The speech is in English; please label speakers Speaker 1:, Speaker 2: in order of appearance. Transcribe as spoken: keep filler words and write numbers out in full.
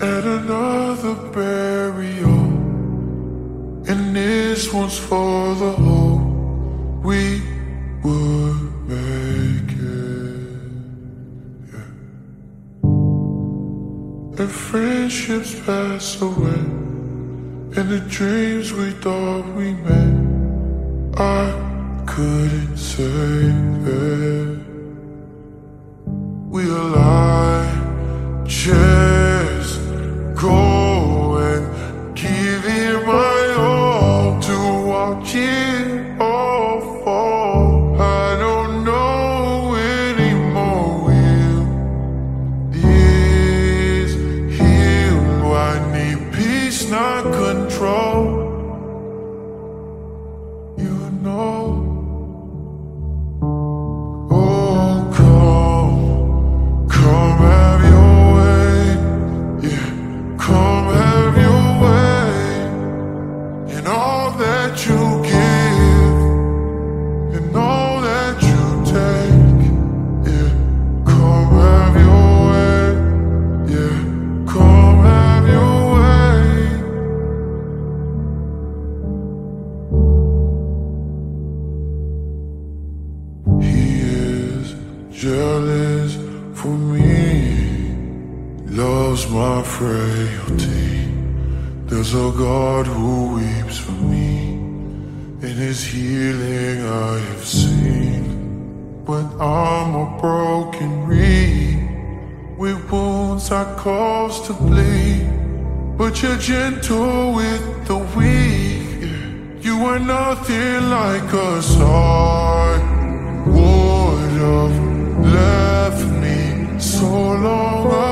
Speaker 1: at another burial, and this one's for the hope we would make it. Yeah. And friendships pass away, and the dreams we thought we met, I couldn't save it. We alive, just go and give it my all to watch it all fall. I don't know anymore, will this heal? I need peace, not control. You know. Jealous for me, loves my frailty. There's a God who weeps for me. In his healing I have seen. But I'm a broken reed, with wounds I cause to bleed. But you're gentle with the weak. You are nothing like us. I would have left me so long ago.